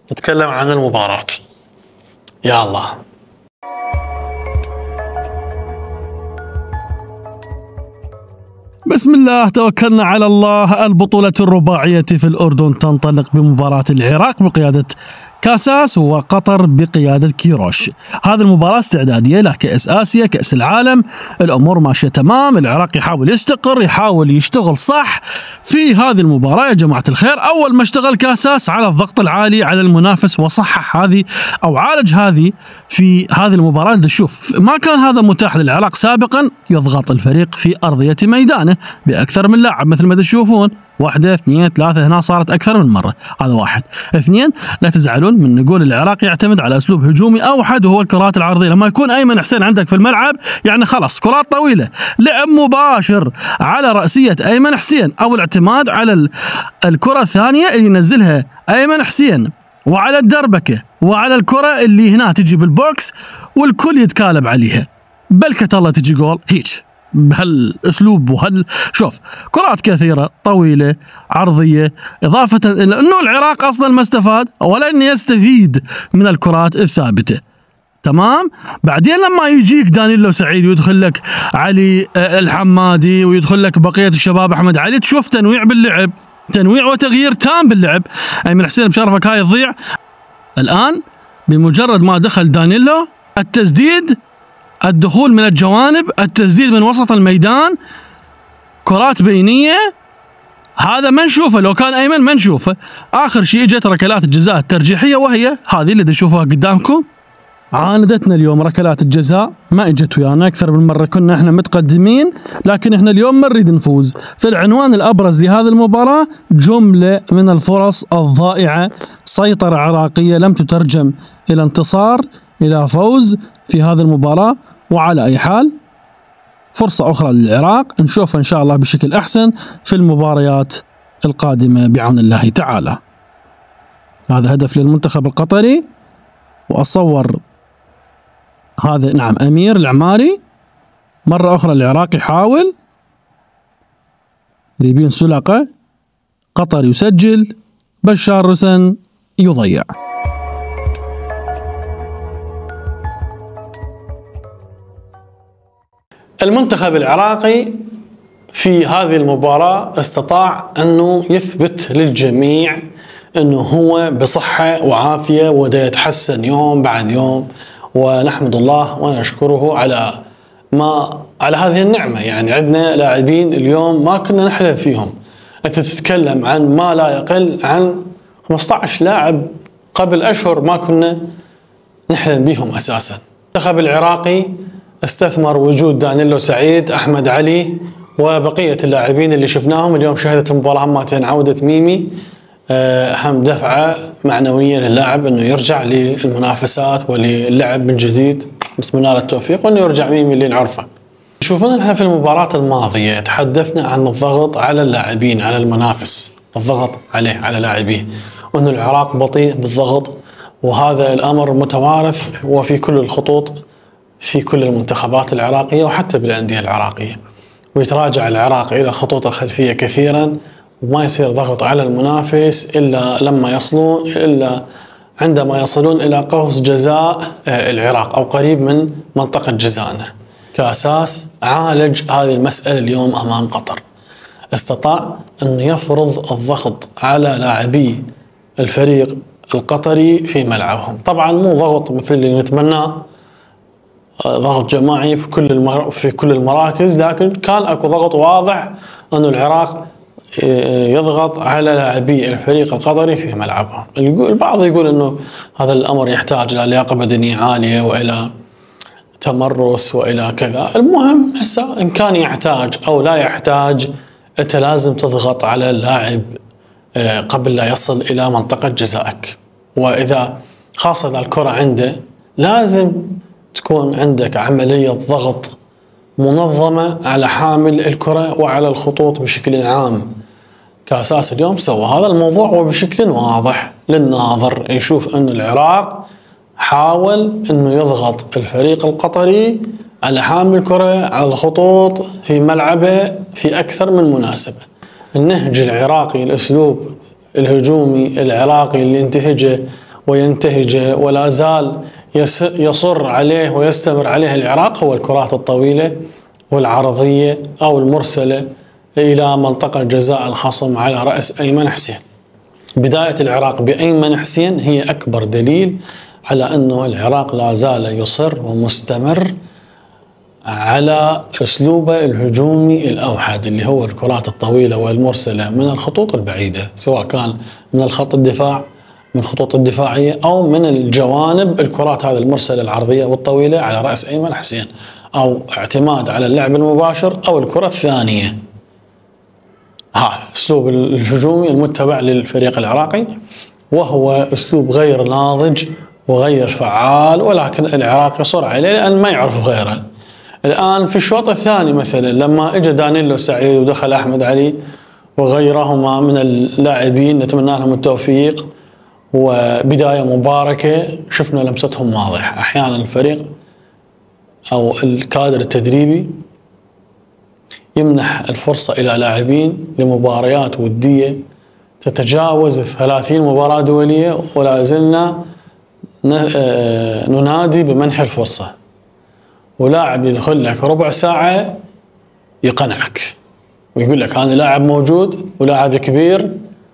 نتكلم عن المباراة. يا الله. بسم الله توكلنا على الله. البطولة الرباعية في الأردن تنطلق بمباراة العراق بقيادة كاساس وقطر بقيادة كيروش. هذه المباراة استعدادية لكأس آسيا، كأس العالم. الأمور ماشية تمام، العراق يحاول يستقر، يحاول يشتغل صح في هذه المباراة. يا جماعة الخير، أول ما اشتغل كاساس على الضغط العالي على المنافس وصحح هذه أو عالج هذه في هذه المباراة. نشوف ما كان هذا متاح للعراق سابقا، يضغط الفريق في أرضية ميدانه بأكثر من لاعب مثل ما تشوفون، 1 2 3. هنا صارت أكثر من مرة. هذا 1 2. لا تزعلون من نقول العراق يعتمد على أسلوب هجومي أوحد وهو الكرات العرضية. لما يكون أيمن حسين عندك في الملعب يعني خلاص كرات طويلة، لعب مباشر على رأسية أيمن حسين أو الاعتماد على الكرة الثانية اللي ينزلها أيمن حسين وعلى الدربكة وعلى الكرة اللي هنا تجي بالبوكس والكل يتكالب عليها، بلكة الله تجي جول هيك بهالاسلوب شوف كرات كثيره طويله عرضيه، اضافه الى انه العراق اصلا ما استفاد ولن يستفيد من الكرات الثابته. تمام. بعدين لما يجيك دانيلو سعيد ويدخل لك علي الحمادي ويدخل لك بقيه الشباب احمد علي، تشوف تنويع باللعب، تنويع وتغيير تام باللعب. ايمن حسين بشرفك هاي تضيع الان بمجرد ما دخل دانيلو. التسديد، الدخول من الجوانب، التسديد من وسط الميدان، كرات بينية، هذا ما نشوفه. لو كان أيمن ما نشوفه. آخر شيء اجت ركلات الجزاء الترجيحية، وهي هذه اللي تشوفوها قدامكم. عاندتنا اليوم ركلات الجزاء، ما اجت ويانا أكثر من مرة. كنا احنا متقدمين لكن احنا اليوم ما نريد نفوز. في العنوان الأبرز لهذه المباراة جملة من الفرص الضائعة، سيطرة عراقية لم تترجم إلى انتصار، إلى فوز في هذه المباراة. وعلى أي حال فرصة أخرى للعراق نشوفها إن شاء الله بشكل أحسن في المباريات القادمة بعون الله تعالى. هذا هدف للمنتخب القطري، وأصور هذا نعم أمير العماري. مرة أخرى العراق يحاول، ريبين سلقة، قطر يسجل، بشار رسن يضيع. المنتخب العراقي في هذه المباراة استطاع أنه يثبت للجميع أنه هو بصحة وعافية وده يتحسن يوم بعد يوم، ونحمد الله ونشكره على هذه النعمة. يعني عندنا لاعبين اليوم ما كنا نحلم فيهم. أنت تتكلم عن ما لا يقل عن 15 لاعب قبل أشهر ما كنا نحلم بهم أساسا. المنتخب العراقي استثمر وجود دانيلو سعيد، أحمد علي وبقية اللاعبين اللي شفناهم اليوم. شهدت المباراة مرتين عودة ميمي، أهم دفعة معنوية للاعب أنه يرجع للمنافسات وللعب من جديد. نتمنى له التوفيق وأنه يرجع ميمي اللي نعرفه. شوفونا نحن في المباراة الماضية تحدثنا عن الضغط على اللاعبين، على المنافس، الضغط عليه على لاعبيه، وأنه العراق بطيء بالضغط، وهذا الأمر متوارث وفي كل الخطوط في كل المنتخبات العراقية وحتى بالأندية العراقية. ويتراجع العراق إلى الخطوط الخلفية كثيرا، وما يصير ضغط على المنافس إلا عندما يصلون إلى قوس جزاء العراق أو قريب من منطقة جزائنا. كأساس عالج هذه المسألة اليوم أمام قطر، استطاع أن يفرض الضغط على لاعبي الفريق القطري في ملعبهم. طبعا مو ضغط مثل اللي نتمناه، ضغط جماعي في كل المراكز، لكن كان اكو ضغط واضح انه العراق يضغط على لاعبي الفريق القطري في ملعبهم. البعض يقول انه هذا الامر يحتاج الى لياقه بدنيه عاليه والى تمرس والى كذا. المهم هسه ان كان يحتاج او لا يحتاج، انت لازم تضغط على اللاعب قبل لا يصل الى منطقه جزائك. واذا خاصه اذا الكره عنده لازم تكون عندك عملية ضغط منظمة على حامل الكرة وعلى الخطوط بشكل عام. كأساس اليوم سوى هذا الموضوع وبشكل واضح للناظر يشوف أن العراق حاول أنه يضغط الفريق القطري على حامل الكرة على الخطوط في ملعبه في أكثر من مناسبة. النهج العراقي، الأسلوب الهجومي العراقي اللي انتهجه وينتهجه ولا زال يصر عليه ويستمر عليه العراق هو الكرات الطويلة والعرضية أو المرسلة إلى منطقة جزاء الخصم على رأس أيمن حسين. بداية العراق بأيمن حسين هي أكبر دليل على أنه العراق لا زال يصر ومستمر على أسلوبه الهجومي الأوحد اللي هو الكرات الطويلة والمرسلة من الخطوط البعيدة، سواء كان من الخط الدفاع من الخطوط الدفاعية أو من الجوانب، الكرات هذه المرسلة العرضية والطويلة على رأس أيمن حسين، أو اعتماد على اللعب المباشر أو الكرة الثانية. هذا أسلوب الهجومي المتبع للفريق العراقي، وهو أسلوب غير ناضج وغير فعال، ولكن العراق يصر عليه لأن ما يعرف غيره. الآن في الشوط الثاني مثلا لما اجى دانيلو سعيد ودخل أحمد علي وغيرهما من اللاعبين نتمنى لهم التوفيق وبداية مباركة، شفنا لمستهم واضحة. أحيانا الفريق أو الكادر التدريبي يمنح الفرصة إلى لاعبين لمباريات ودية تتجاوز 30 مباراة دولية، ولا زلنا ننادي بمنح الفرصة، ولاعب يدخل لك ربع ساعة يقنعك ويقول لك أنا لاعب موجود ولاعب كبير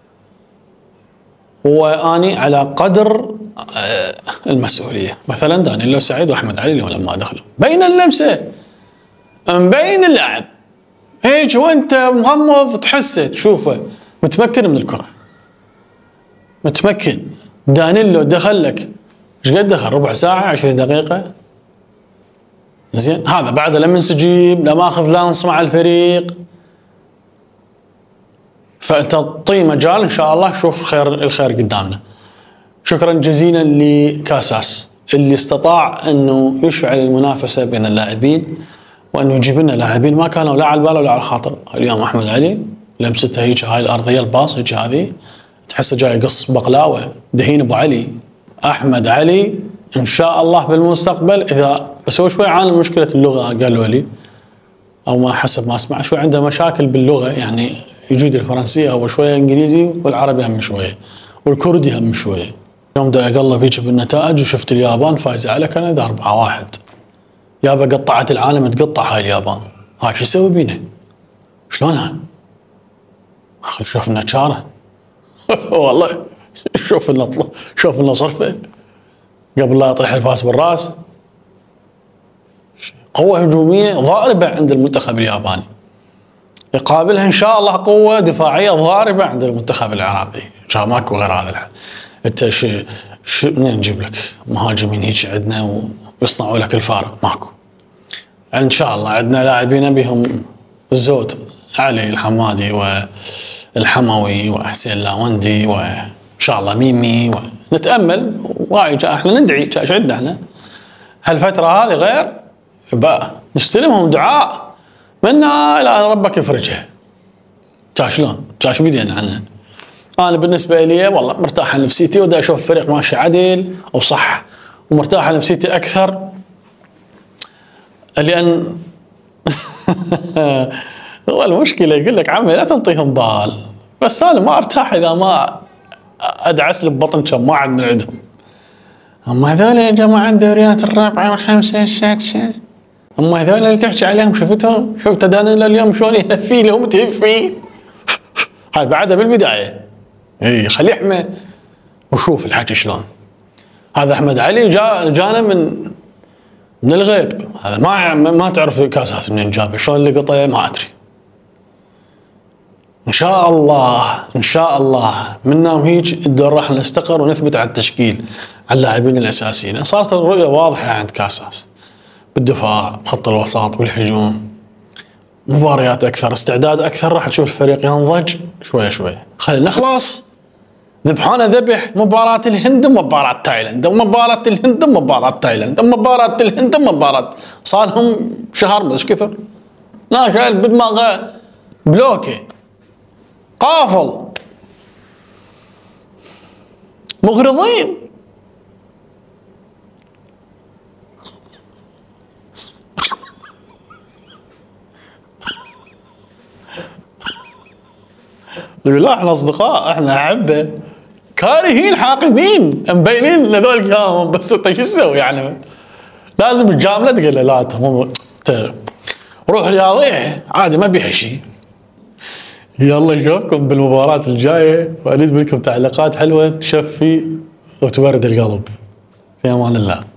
وأني على قدر المسؤولية. مثلا دانيلو سعيد وأحمد علي اليوم لما دخلوا بين اللمسة مبين اللاعب هيك وانت مغمض تحسه تشوفه متمكن من الكرة، متمكن. دانيلو دخل لك ايش قد دخل؟ ربع ساعة 20 دقيقة. زين، هذا بعد لم ينسجم، لا ماخذ لانس مع الفريق، فانت تعطيه مجال ان شاء الله شوف الخير قدامنا. شكرا جزيلا لكاساس اللي استطاع انه يشعل المنافسة بين اللاعبين وانه يجيب لنا لاعبين ما كانوا لا على البال ولا على الخاطر. اليوم احمد علي لمسته هيك، هاي الارضيه الباص هيك، هذه تحسه جاي يقص بقلاوه دهين ابو علي. احمد علي ان شاء الله بالمستقبل اذا بس هو شوي عانى مشكله اللغه قالوا لي، او ما حسب ما اسمع شوي عنده مشاكل باللغه، يعني يجيد الفرنسيه او شويه انجليزي والعربي هم شويه والكردي هم شويه. يوم دا اقلب هيك بالنتائج وشفت اليابان فايزه على كندا 4-1. يابا قطعت العالم تقطع هاي اليابان، هاي شو يسوي بينا؟ شلونها؟ اخي شوف لنا شاره والله شوف لنا صرفه قبل لا يطيح الفاس بالراس. قوة هجومية ضاربة عند المنتخب الياباني، يقابلها ان شاء الله قوة دفاعية ضاربة عند المنتخب العراقي، ماكو غير هذا الحل. انت شو منين نجيب لك مهاجمين هيك عندنا ويصنعوا لك الفارق؟ ماكو. ان شاء الله عندنا لاعبين بهم الزود، علي الحمادي والحموي وحسين لاوندي وان شاء الله ميمي، ونتامل وايد. احنا ندعي ايش عندنا احنا هالفتره هذه غير يبقى نستلمهم دعاء منا الى ربك يفرجها. شلون؟ شو بدينا عنها؟ انا بالنسبه لي والله مرتاحه نفسيتي ودا اشوف الفريق ماشي عدل وصح، ومرتاحه نفسيتي اكثر لان هو المشكله يقول لك عمي لا تنطيهم بال، بس انا ما ارتاح اذا ما ادعس لي ببطن كم ما عاد من عندهم. اما هذول يا جماعه الدوريات الرابعه والخامسه والسادسه، اما هذول اللي تحكي عليهم شفتهم؟ شفت دانيلو اليوم شلون يهفي لهم تهفي؟ هاي بعدها بالبدايه اي خليه يحمى وشوف الحكي شلون. هذا احمد علي جانا من الغيب، هذا ما تعرف كاساس منين جابه، شلون لقطه ما ادري. ان شاء الله منهم هيك الدور راح نستقر ونثبت على التشكيل على اللاعبين الاساسيين. صارت الرؤيه واضحه عند كاساس بالدفاع بخط الوسط بالهجوم، مباريات اكثر، استعداد اكثر، راح تشوف الفريق ينضج شوي شوي. خلينا نخلص ذبحانه ذبح مباراة الهند ومباراة تايلاند، ومباراة الهند ومباراة تايلاند، ومباراة الهند ومباراة، صار لهم شهر مش كثر. لا شايل بدماغه بلوكي قافل مغرضين. يقول لا احنا اصدقاء، احنا احبه كارهين حاقدين مبينين ان هذول قاموا، بس انت شو تسوي يعني؟ لازم تجامله تقول له لا روح رياضيه عادي ما بيها شيء. يلا نشوفكم بالمباراة الجاية، واريد منكم تعليقات حلوة تشفي وتورد القلب. في امان الله.